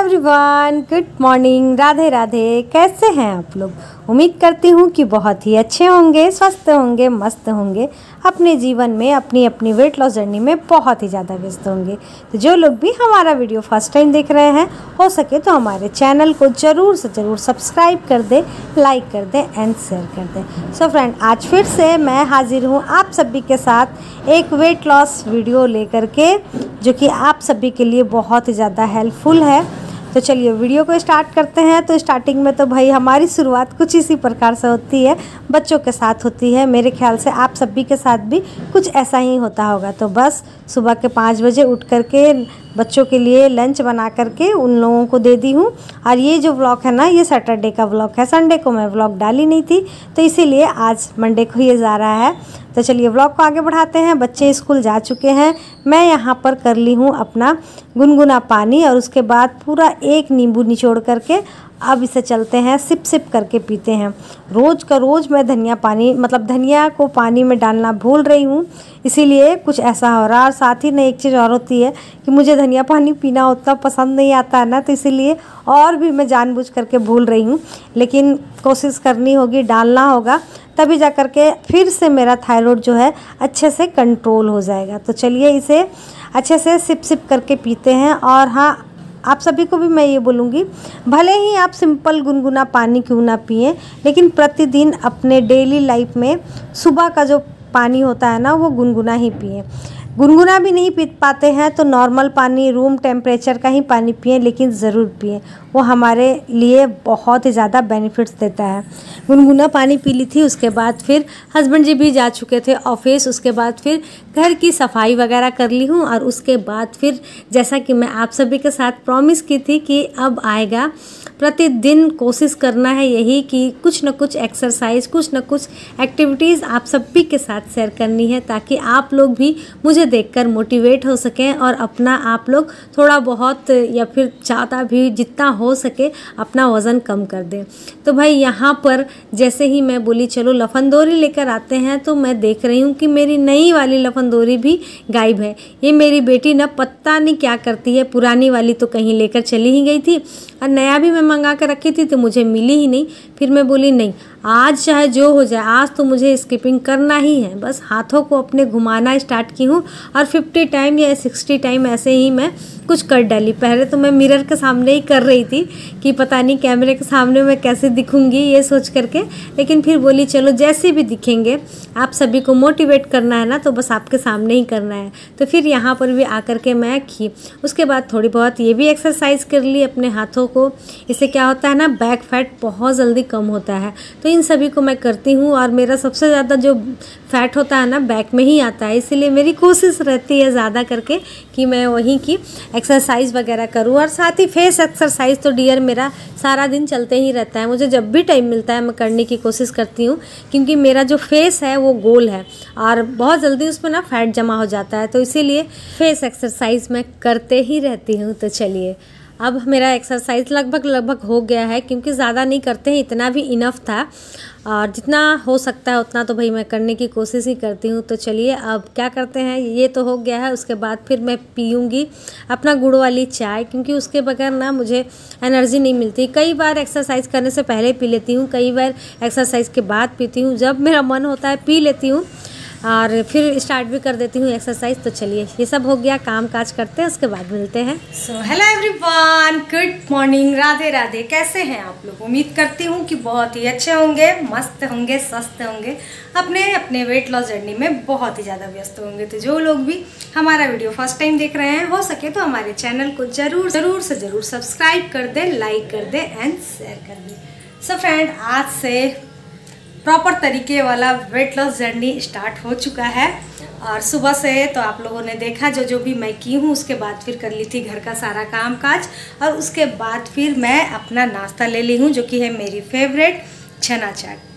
Everyone, good morning, Radhe Radhe. कैसे हैं आप लोग? उम्मीद करती हूँ कि बहुत ही अच्छे होंगे, स्वस्थ होंगे, मस्त होंगे, अपने जीवन में अपनी अपनी वेट लॉस जर्नी में बहुत ही ज़्यादा व्यस्त होंगे। तो जो लोग भी हमारा वीडियो फर्स्ट टाइम देख रहे हैं, हो सके तो हमारे चैनल को ज़रूर से ज़रूर सब्सक्राइब कर दें, लाइक कर दें एंड शेयर कर दें। सो फ्रेंड, आज फिर से मैं हाजिर हूँ आप सभी के साथ एक वेट लॉस वीडियो लेकर के, जो कि आप सभी के लिए बहुत ही ज़्यादा हेल्पफुल है। तो चलिए वीडियो को स्टार्ट करते हैं। तो स्टार्टिंग में तो भाई हमारी शुरुआत कुछ इसी प्रकार से होती है, बच्चों के साथ होती है। मेरे ख्याल से आप सभी के साथ भी कुछ ऐसा ही होता होगा। तो बस सुबह के 5 बजे उठ करके बच्चों के लिए लंच बना करके उन लोगों को दे दी हूँ। और ये जो व्लॉग है ना, ये सैटरडे का व्लॉग है। संडे को मैं व्लॉग डाली नहीं थी, तो इसीलिए आज मंडे को ये जा रहा है। तो चलिए व्लॉग को आगे बढ़ाते हैं। बच्चे स्कूल जा चुके हैं। मैं यहाँ पर कर ली हूँ अपना गुनगुना पानी, और उसके बाद पूरा एक नींबू निचोड़ करके अब इसे चलते हैं सिप सिप करके पीते हैं। रोज़ का रोज़ मैं धनिया पानी, मतलब धनिया को पानी में डालना भूल रही हूँ, इसीलिए कुछ ऐसा हो रहा है। और साथ ही ना एक चीज़ और होती है कि मुझे धनिया पानी पीना उतना पसंद नहीं आता है ना, तो इसीलिए और भी मैं जानबूझ करके भूल रही हूँ। लेकिन कोशिश करनी होगी, डालना होगा, तभी जा कर के फिर से मेरा थायराइड जो है अच्छे से कंट्रोल हो जाएगा। तो चलिए इसे अच्छे से सिप सिप करके पीते हैं। और हाँ, आप सभी को भी मैं ये बोलूँगी, भले ही आप सिंपल गुनगुना पानी क्यों ना पिएं, लेकिन प्रतिदिन अपने डेली लाइफ में सुबह का जो पानी होता है ना, वो गुनगुना ही पिएं। गुनगुना भी नहीं पी पाते हैं तो नॉर्मल पानी, रूम टेम्परेचर का ही पानी पिएं, लेकिन ज़रूर पिएं। वो हमारे लिए बहुत ही ज़्यादा बेनिफिट्स देता है। गुनगुना पानी पी ली थी, उसके बाद फिर हस्बैंड जी भी जा चुके थे ऑफिस। उसके बाद फिर घर की सफाई वगैरह कर ली हूँ। और उसके बाद फिर जैसा कि मैं आप सभी के साथ प्रॉमिस की थी कि अब आएगा, प्रतिदिन कोशिश करना है यही कि कुछ न कुछ एक्सरसाइज, कुछ न कुछ एक्टिविटीज़ आप सभी के साथ शेयर करनी है, ताकि आप लोग भी मुझे देखकर मोटिवेट हो सकें और अपना आप लोग थोड़ा बहुत या फिर ज़्यादा भी जितना हो सके अपना वज़न कम कर दें। तो भाई यहाँ पर जैसे ही मैं बोली चलो लफनदोरी लेकर आते हैं, तो मैं देख रही हूँ कि मेरी नई वाली लफनदोरी भी गायब है। ये मेरी बेटी ना पता नहीं क्या करती है, पुरानी वाली तो कहीं लेकर चली ही गई थी, और नया भी मैं मंगा कर रखी थी तो मुझे मिली ही नहीं। फिर मैं बोली नहीं, आज चाहे जो हो जाए, आज तो मुझे स्किपिंग करना ही है। बस हाथों को अपने घुमाना स्टार्ट की हूँ, और 50 टाइम या 60 टाइम ऐसे ही मैं कुछ कर डाली। पहले तो मैं मिरर के सामने ही कर रही थी कि पता नहीं कैमरे के सामने मैं कैसे दिखूंगी, ये सोच करके। लेकिन फिर बोली चलो जैसे भी दिखेंगे, आप सभी को मोटिवेट करना है ना, तो बस आपके सामने ही करना है। तो फिर यहाँ पर भी आकर के मैं की, उसके बाद थोड़ी बहुत ये भी एक्सरसाइज कर ली अपने हाथों को। इससे क्या होता है ना, बैक फैट बहुत जल्दी कम होता है। तो इन सभी को मैं करती हूँ, और मेरा सबसे ज़्यादा जो फैट होता है ना, बैक में ही आता है। इसीलिए मेरी कोशिश रहती है ज़्यादा करके कि मैं वहीं की एक्सरसाइज वगैरह करूँ। और साथ ही फेस एक्सरसाइज तो डियर मेरा सारा दिन चलते ही रहता है। मुझे जब भी टाइम मिलता है मैं करने की कोशिश करती हूँ, क्योंकि मेरा जो फेस है वो गोल है और बहुत जल्दी उसमें ना फैट जमा हो जाता है। तो इसीलिए फेस एक्सरसाइज मैं करते ही रहती हूँ। तो चलिए अब मेरा एक्सरसाइज लगभग हो गया है, क्योंकि ज़्यादा नहीं करते हैं, इतना भी इनफ था। और जितना हो सकता है उतना तो भाई मैं करने की कोशिश ही करती हूँ। तो चलिए अब क्या करते हैं, ये तो हो गया है। उसके बाद फिर मैं पीऊँगी अपना गुड़ वाली चाय, क्योंकि उसके बगैर ना मुझे एनर्जी नहीं मिलती। कई बार एक्सरसाइज करने से पहले पी लेती हूँ, कई बार एक्सरसाइज के बाद पीती हूँ। जब मेरा मन होता है पी लेती हूँ, और फिर स्टार्ट भी कर देती हूँ एक्सरसाइज। तो चलिए ये सब हो गया, काम काज करते हैं, उसके बाद मिलते हैं। So hello everyone, good morning, Radhe Radhe. कैसे हैं आप लोग? उम्मीद करती हूँ कि बहुत ही अच्छे होंगे, मस्त होंगे, स्वस्थ होंगे, अपने अपने वेट लॉस जर्नी में बहुत ही ज़्यादा व्यस्त होंगे। तो जो लोग भी हमारा वीडियो फर्स्ट टाइम देख रहे हैं, हो सके तो हमारे चैनल को ज़रूर से ज़रूर सब्सक्राइब कर दें, लाइक कर दें एंड शेयर कर दें। सो फ्रेंड, आज से प्रॉपर तरीके वाला वेट लॉस जर्नी स्टार्ट हो चुका है। और सुबह से तो आप लोगों ने देखा जो भी मैं की हूँ। उसके बाद फिर कर ली थी घर का सारा काम काज, और उसके बाद फिर मैं अपना नाश्ता ले ली हूँ, जो कि है मेरी फेवरेट चना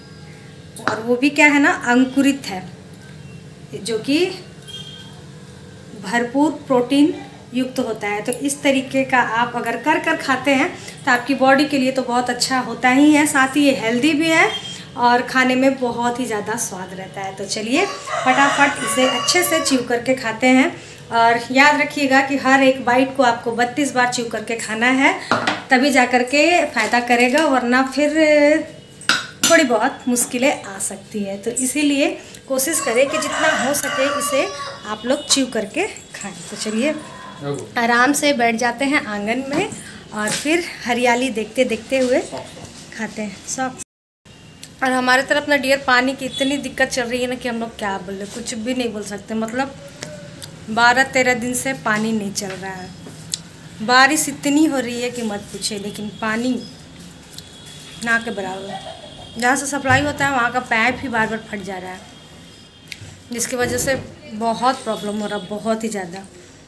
चाट। और वो भी क्या है ना, अंकुरित है, जो कि भरपूर प्रोटीन युक्त होता है। तो इस तरीके का आप अगर कर खाते हैं तो आपकी बॉडी के लिए तो बहुत अच्छा होता ही है, साथ ही ये हेल्दी भी है और खाने में बहुत ही ज़्यादा स्वाद रहता है। तो चलिए फटाफट इसे अच्छे से च्यू करके खाते हैं। और याद रखिएगा कि हर एक बाइट को आपको 32 बार च्यू करके खाना है, तभी जा कर के फ़ायदा करेगा, वरना फिर थोड़ी बहुत मुश्किलें आ सकती है। तो इसीलिए कोशिश करें कि जितना हो सके इसे आप लोग च्यू करके खाएं। तो चलिए आराम से बैठ जाते हैं आंगन में और फिर हरियाली देखते देखते हुए खाते हैं सब। और हमारे तरफ ना डियर पानी की इतनी दिक्कत चल रही है ना कि हम लोग क्या बोले, कुछ भी नहीं बोल सकते। मतलब 12-13 दिन से पानी नहीं चल रहा है। बारिश इतनी हो रही है कि मत पूछे, लेकिन पानी ना के बराबर। जहाँ से सप्लाई होता है वहाँ का पाइप ही बार बार फट जा रहा है, जिसकी वजह से बहुत प्रॉब्लम हो रहा है, बहुत ही ज़्यादा।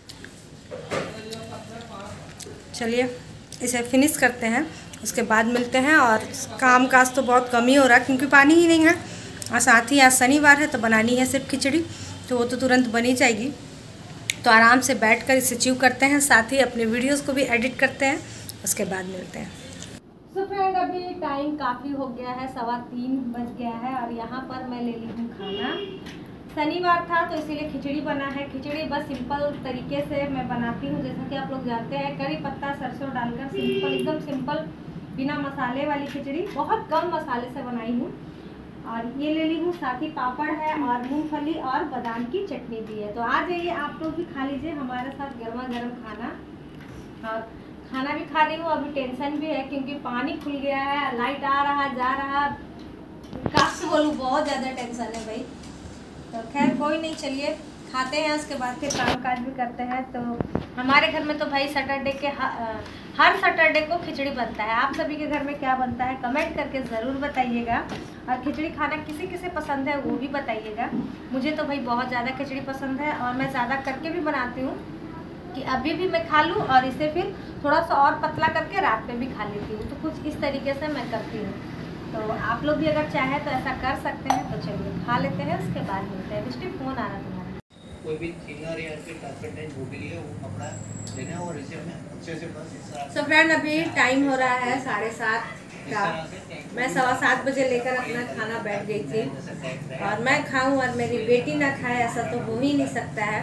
चलिए इसे फिनिश करते हैं, उसके बाद मिलते हैं। और काम काज तो बहुत कम ही हो रहा है क्योंकि पानी ही नहीं है। और साथ ही आज शनिवार है तो बनानी है सिर्फ खिचड़ी, तो वो तो तुरंत बनी जाएगी। तो आराम से बैठकर इसे च्यू करते हैं, साथ ही अपने वीडियोस को भी एडिट करते हैं, उसके बाद मिलते हैं। तो फ्रेंड अभी टाइम काफ़ी हो गया है, 3:15 बज गया है और यहाँ पर मैं ले ली हूँ खाना। शनिवार था तो इसीलिए खिचड़ी बना है। खिचड़ी बस सिंपल तरीके से मैं बनाती हूँ, जैसा कि आप लोग जानते हैं, करी पत्ता सरसों डालकर सिंपल, एकदम सिंपल बिना मसाले वाली खिचड़ी, बहुत कम मसाले से बनाई हूँ। और ये ले ली हूँ, साथ ही पापड़ है और मूंगफली और बादाम की चटनी भी है। तो आ जाइए आप लोग भी खा लीजिए हमारे साथ गर्मा गर्म खाना। और खाना भी खा रही हूँ, अभी टेंशन भी है क्योंकि पानी खुल गया है, लाइट आ रहा जा रहा, काश बोलूँ बहुत ज़्यादा टेंशन है भाई। तो खैर कोई नहीं, चलिए खाते हैं, उसके बाद फिर काम काज भी करते हैं। तो हमारे घर में तो भाई सैटरडे के हर सैटरडे को खिचड़ी बनता है। आप सभी के घर में क्या बनता है कमेंट करके ज़रूर बताइएगा। और खिचड़ी खाना किसी किसे पसंद है वो भी बताइएगा। मुझे तो भाई बहुत ज़्यादा खिचड़ी पसंद है और मैं ज़्यादा करके भी बनाती हूँ कि अभी भी मैं खा लूँ और इसे फिर थोड़ा सा और पतला करके रात में भी खा लेती हूँ। तो कुछ इस तरीके से मैं करती हूँ। तो आप लोग भी अगर चाहें तो ऐसा कर सकते हैं। तो चलिए खा लेते हैं, उसके बाद मिलते हैं। मिस्टर फोन आ रहा है तुम्हारा। कोई भी सिंगर या फिर कारपेंटर जो भी लिए वो कपड़ा लेना और इसे हमें अच्छे से बस इस तरह। सो फ्रेंड अभी टाइम हो रहा है 7:30 का। मैं 7:15 बजे लेकर अपना खाना बैठ गई थी और मैं खाऊं और मेरी बेटी ना खाए, ऐसा तो हो ही नहीं सकता है।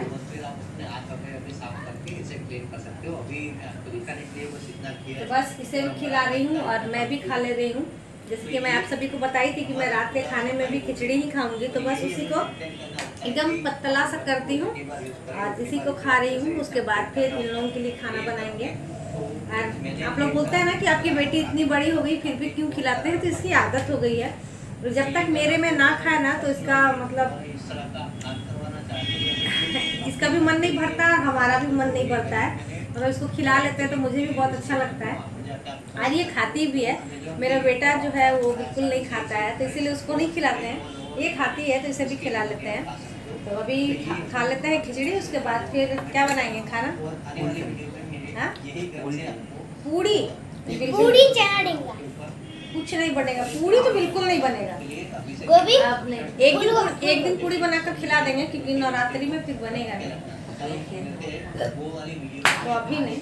तो बस इसे भी खिला रही हूँ और मैं भी खा ले रही हूँ। जैसे कि मैं आप सभी को बताई थी कि मैं रात के खाने में भी खिचड़ी ही खाऊंगी, तो बस उसी को एकदम पतला सा करती हूँ और इसी को खा रही हूँ। उसके बाद फिर इन लोगों के लिए खाना बनाएंगे। और आप लोग बोलते हैं ना कि आपकी बेटी इतनी बड़ी हो गई फिर भी क्यों खिलाते हैं, तो इसकी आदत हो गई है। तो जब तक मेरे में ना खाए ना तो इसका मतलब इसका भी मन नहीं भरता, हमारा भी मन नहीं भरता है। मतलब इसको खिला लेते हैं तो मुझे भी बहुत अच्छा लगता है। और ये खाती भी है। मेरा बेटा जो है वो बिल्कुल नहीं खाता है, तो इसीलिए उसको नहीं खिलाते हैं। ये खाती है तो इसे भी खिला लेते हैं। तो अभी खा लेते हैं खिचड़ी, उसके बाद फिर क्या बनाएंगे खाना? हाँ पूड़ी, पूड़ी चना डेंगा कुछ नहीं बनेगा। पूड़ी तो बिल्कुल नहीं बनेगा। गोभी आप नहीं, एक दिन पूड़ी बनाकर खिला देंगे क्योंकि नवरात्रि में फिर बनेगा नहीं। तो अभी नहीं,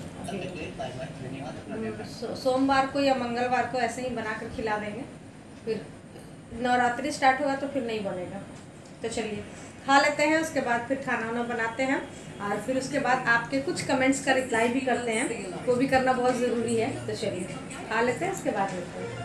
सोमवार को या मंगलवार को ऐसे ही बनाकर खिला देंगे। फिर नवरात्रि स्टार्ट होगा तो फिर नहीं बनेगा। तो चलिए खा लेते हैं, उसके बाद फिर खाना वाना बनाते हैं और फिर उसके बाद आपके कुछ कमेंट्स का रिप्लाई भी करते हैं, वो भी करना बहुत ज़रूरी है। तो चलिए खा लेते हैं, उसके बाद मिलते हैं।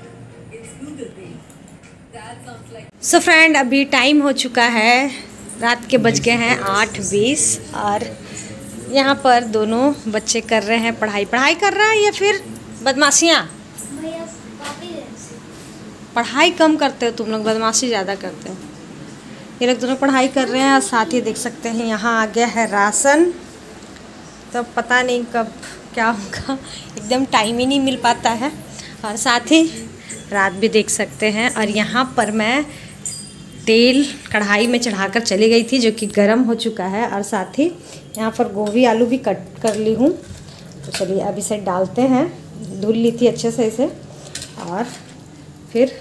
सो फ्रेंड अभी टाइम हो चुका है, रात के बज गए हैं 8:20 और यहाँ पर दोनों बच्चे कर रहे हैं पढ़ाई कर रहा है या फिर बदमाशियाँ। भैया कॉपी पढ़ाई कम करते हो तुम लोग, बदमाशी ज़्यादा करते हो। ये लोग दोनों पढ़ाई कर रहे हैं और साथ ही देख सकते हैं यहाँ आ गया है राशन। तो पता नहीं कब क्या होगा, एकदम टाइम ही नहीं मिल पाता है। और साथ ही रात भी देख सकते हैं। और यहाँ पर मैं तेल कढ़ाई में चढ़ाकर चली गई थी जो कि गर्म हो चुका है। और साथ ही यहाँ पर गोभी आलू भी कट कर ली हूँ। तो चलिए अब इसे डालते हैं, धुल ली थी अच्छे से इसे। और फिर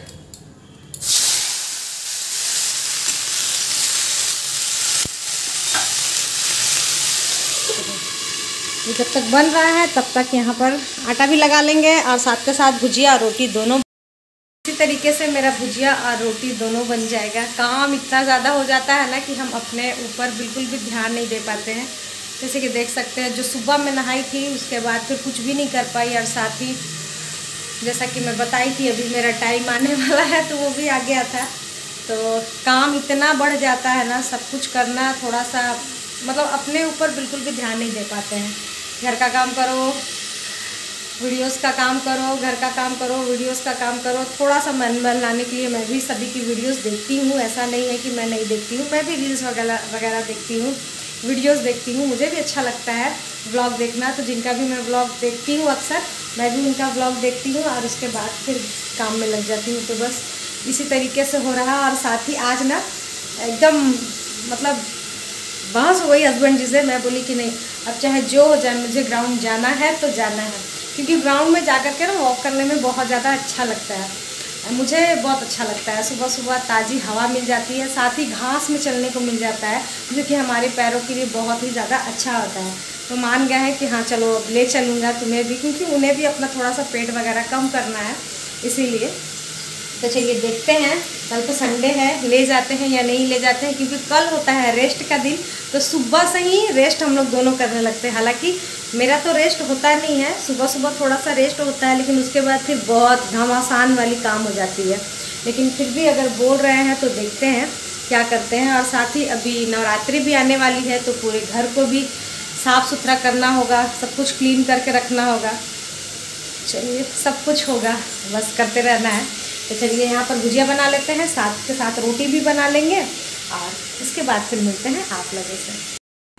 ये जब तक बन रहा है तब तक यहाँ पर आटा भी लगा लेंगे और साथ के साथ भुजिया और रोटी दोनों इसी तरीके से मेरा भुजिया और रोटी दोनों बन जाएगा। काम इतना ज़्यादा हो जाता है ना कि हम अपने ऊपर बिल्कुल भी ध्यान नहीं दे पाते हैं। जैसे कि देख सकते हैं, जो सुबह में नहाई थी उसके बाद फिर कुछ भी नहीं कर पाई, और साथ ही जैसा कि मैं बताई थी अभी मेरा टाइम आने वाला है तो वो भी आ गया था। तो काम इतना बढ़ जाता है ना, सब कुछ करना थोड़ा सा मतलब अपने ऊपर बिल्कुल भी ध्यान नहीं दे पाते हैं। घर का काम करो, वीडियोस का काम करो, घर का काम करो, वीडियोस का काम करो। थोड़ा सा मन लाने के लिए मैं भी सभी की वीडियोस देखती हूँ, ऐसा नहीं है कि मैं नहीं देखती हूँ। मैं भी रील्स वगैरह देखती हूँ, वीडियोस देखती हूँ, मुझे भी अच्छा लगता है व्लॉग देखना। तो जिनका भी मैं व्लॉग देखती हूँ अक्सर, मैं भी उनका व्लॉग देखती हूँ और उसके बाद फिर काम में लग जाती हूँ। तो बस इसी तरीके से हो रहा। और साथ ही आज ना एकदम मतलब बहस हो गई हस्बैंड जी से। मैं बोली कि नहीं, अब चाहे जो हो जाए मुझे ग्राउंड जाना है तो जाना है, क्योंकि ग्राउंड में जाकर के ना वॉक करने में बहुत ज़्यादा अच्छा लगता है। मुझे बहुत अच्छा लगता है, सुबह सुबह ताज़ी हवा मिल जाती है, साथ ही घास में चलने को मिल जाता है, जो कि हमारे पैरों के लिए बहुत ही ज़्यादा अच्छा होता है। तो मान गया है कि हाँ चलो अब ले चलूँगा तुम्हें भी, क्योंकि उन्हें भी अपना थोड़ा सा पेट वगैरह कम करना है, इसीलिए। तो चलिए देखते हैं, कल तो संडे है, ले जाते हैं या नहीं ले जाते हैं, क्योंकि कल होता है रेस्ट का दिन। तो सुबह से ही रेस्ट हम लोग दोनों करने लगते हैं। हालांकि मेरा तो रेस्ट होता नहीं है, सुबह सुबह थोड़ा सा रेस्ट होता है, लेकिन उसके बाद फिर बहुत घमासान वाली काम हो जाती है। लेकिन फिर भी अगर बोल रहे हैं तो देखते हैं क्या करते हैं। और साथ ही अभी नवरात्रि भी आने वाली है, तो पूरे घर को भी साफ़ सुथरा करना होगा, सब कुछ क्लीन करके रखना होगा। चलिए सब कुछ होगा, बस करते रहना है। तो चलिए यहाँ पर भुजिया बना लेते हैं, साथ के साथ रोटी भी बना लेंगे, और इसके बाद फिर मिलते हैं आप लोगों से।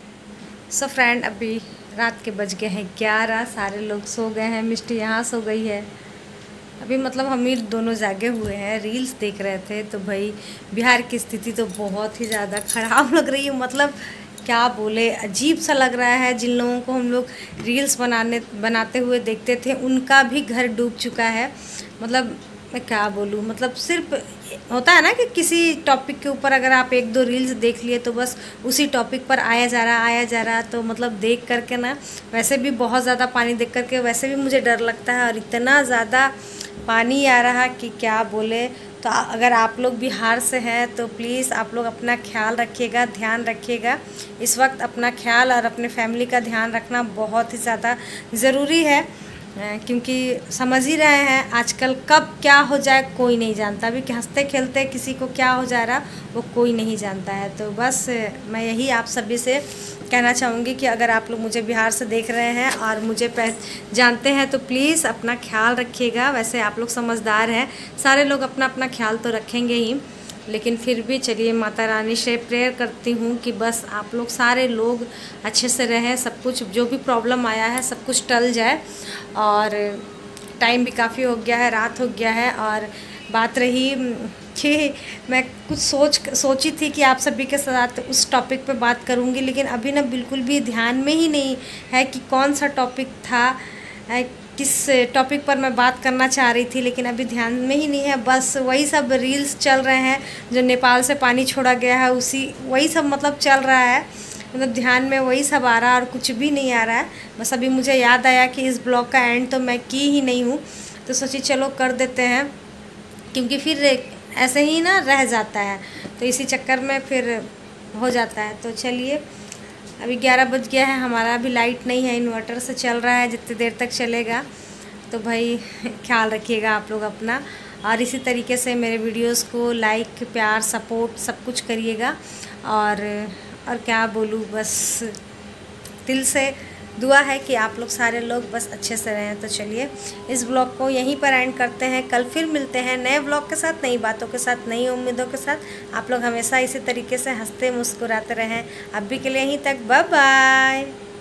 सो फ्रेंड, अभी रात के बज गए हैं 11, सारे लोग सो गए हैं, मिष्टी यहाँ सो गई है। अभी मतलब हम ही दोनों जागे हुए हैं, रील्स देख रहे थे। तो भाई बिहार की स्थिति तो बहुत ही ज़्यादा ख़राब लग रही है, मतलब क्या बोले, अजीब सा लग रहा है। जिन लोगों को हम लोग रील्स बनाते हुए देखते थे, उनका भी घर डूब चुका है। मतलब मैं क्या बोलूँ, मतलब सिर्फ होता है ना कि किसी टॉपिक के ऊपर अगर आप एक दो रील्स देख लिए तो बस उसी टॉपिक पर आया जा रहा। तो मतलब देख करके ना, वैसे भी बहुत ज़्यादा पानी देख करके वैसे भी मुझे डर लगता है, और इतना ज़्यादा पानी आ रहा कि क्या बोले। तो अगर आप लोग बिहार से हैं तो प्लीज़ आप लोग अपना ख्याल रखिएगा, ध्यान रखिएगा। इस वक्त अपना ख्याल और अपने फैमिली का ध्यान रखना बहुत ही ज़्यादा ज़रूरी है, क्योंकि समझ ही रहे हैं आजकल कब क्या हो जाए कोई नहीं जानता। अभी हंसते खेलते किसी को क्या हो जा रहा वो कोई नहीं जानता है। तो बस मैं यही आप सभी से कहना चाहूँगी कि अगर आप लोग मुझे बिहार से देख रहे हैं और मुझे जानते हैं तो प्लीज़ अपना ख्याल रखिएगा। वैसे आप लोग समझदार हैं, सारे लोग अपना अपना ख्याल तो रखेंगे ही, लेकिन फिर भी चलिए माता रानी से प्रेयर करती हूँ कि बस आप लोग सारे लोग अच्छे से रहें, सब कुछ जो भी प्रॉब्लम आया है सब कुछ टल जाए। और टाइम भी काफ़ी हो गया है, रात हो गया है। और बात रही कि मैं कुछ सोची थी कि आप सभी के साथ उस टॉपिक पे बात करूँगी, लेकिन अभी ना बिल्कुल भी ध्यान में ही नहीं है कि कौन सा टॉपिक था, किस टॉपिक पर मैं बात करना चाह रही थी, लेकिन अभी ध्यान में ही नहीं है। बस वही सब रील्स चल रहे हैं जो नेपाल से पानी छोड़ा गया है, वही सब मतलब चल रहा है, मतलब ध्यान में वही सब आ रहा है और कुछ भी नहीं आ रहा है। बस अभी मुझे याद आया कि इस ब्लॉग का एंड तो मैं की ही नहीं हूँ, तो सोची चलो कर देते हैं, क्योंकि फिर ऐसे ही ना रह जाता है, तो इसी चक्कर में फिर हो जाता है। तो चलिए अभी 11 बज गया है, हमारा अभी लाइट नहीं है, इन्वर्टर से चल रहा है, जितनी देर तक चलेगा। तो भाई ख्याल रखिएगा आप लोग अपना, और इसी तरीके से मेरे वीडियोस को लाइक, प्यार, सपोर्ट सब कुछ करिएगा। और क्या बोलूँ, बस दिल से दुआ है कि आप लोग सारे लोग बस अच्छे से रहें। तो चलिए इस ब्लॉग को यहीं पर एंड करते हैं, कल फिर मिलते हैं नए ब्लॉग के साथ, नई बातों के साथ, नई उम्मीदों के साथ। आप लोग हमेशा इसी तरीके से हंसते मुस्कुराते रहें। अभी के लिए यहीं तक, बाय बाय।